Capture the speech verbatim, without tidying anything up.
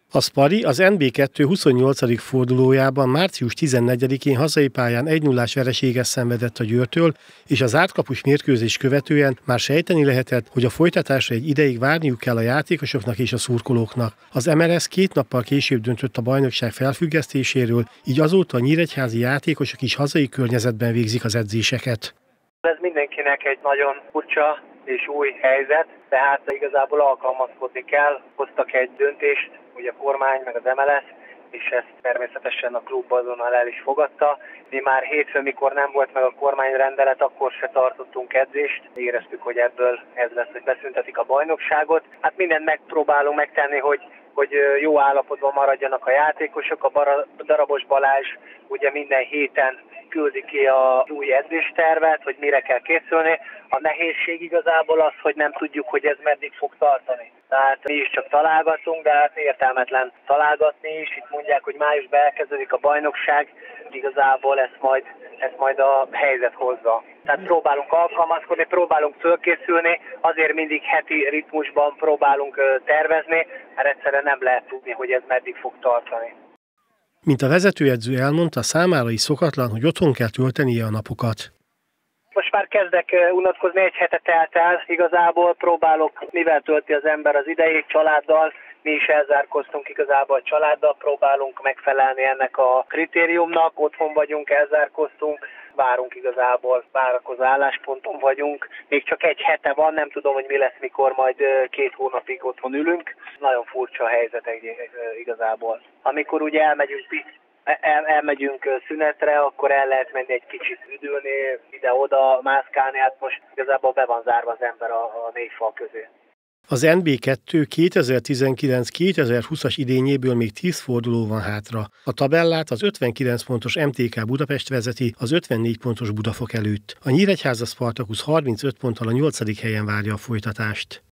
A Spari az en bé kettő huszonnyolcadik fordulójában március tizennegyedikén hazai pályán egy nullás vereséget szenvedett a Győrtől, és az átkapus mérkőzés követően már sejteni lehetett, hogy a folytatásra egy ideig várniuk kell a játékosoknak és a szurkolóknak. Az em el es két nappal később döntött a bajnokság felfüggesztéséről, így azóta a nyíregyházi játékosok is hazai környezetben végzik az edzéseket. Ez mindenkinek egy nagyon furcsa és új helyzet, tehát igazából alkalmazkodni kell. Hoztak egy döntést, ugye a kormány meg az em el es, és ezt természetesen a klub azonnal el is fogadta. Mi már hétfőn, mikor nem volt meg a kormányrendelet, akkor se tartottunk edzést. Éreztük, hogy ebből ez lesz, hogy beszüntetik a bajnokságot. Hát mindent megpróbálunk megtenni, hogy hogy jó állapotban maradjanak a játékosok. A Darabos Balázs ugye minden héten küldi ki az új edzéstervet, hogy mire kell készülni. A nehézség igazából az, hogy nem tudjuk, hogy ez meddig fog tartani. Tehát mi is csak találgatunk, de hát értelmetlen találgatni is. Itt mondják, hogy májusban elkezdődik a bajnokság, igazából ezt majd, ezt majd a helyzet hozza. Tehát próbálunk alkalmazkodni, próbálunk fölkészülni, azért mindig heti ritmusban próbálunk tervezni, mert egyszerűen nem lehet tudni, hogy ez meddig fog tartani. Mint a vezetőedző elmondta, számára is szokatlan, hogy otthon kell töltenie a napokat. Most már kezdek unatkozni, egy hete telt el, igazából próbálok, mivel tölti az ember az idejét, családdal, mi is elzárkoztunk igazából a családdal, próbálunk megfelelni ennek a kritériumnak, otthon vagyunk, elzárkoztunk, várunk igazából, várakozó állásponton vagyunk. Még csak egy hete van, nem tudom, hogy mi lesz, mikor majd két hónapig otthon ülünk. Nagyon furcsa a helyzet igazából. Amikor ugye elmegyünk, el, elmegyünk szünetre, akkor el lehet menni egy kicsit üdülni, ide-oda mászkálni, hát most igazából be van zárva az ember a, a négy fal közé. Az en bé kettő kétezer-tizenkilenc kétezer-húszas idényéből még tíz forduló van hátra. A tabellát az ötvenkilenc pontos em té ká Budapest vezeti az ötvennégy pontos Budafok előtt. A Nyíregyháza Spartacus harmincöt ponttal a nyolcadik helyen várja a folytatást.